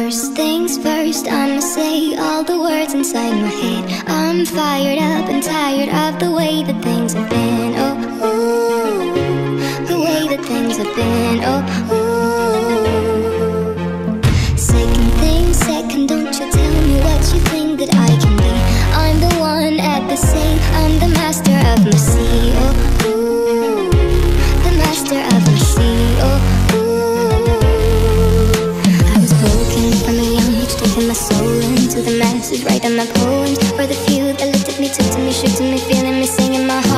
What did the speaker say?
First things first, I'ma say all the words inside my head. I'm fired up and tired of the way that things have been. Oh, ooh, the way that things have been. Oh, ooh. Second thing second, don't you tell me what you think that I can be. I'm the one at the same, I'm the master of my sea. Oh, ooh, the master of my sea. Oh, taking my soul into the masses, writing my poems for the few that looked at me, took to me, shook to me, feeling me, singing my heart.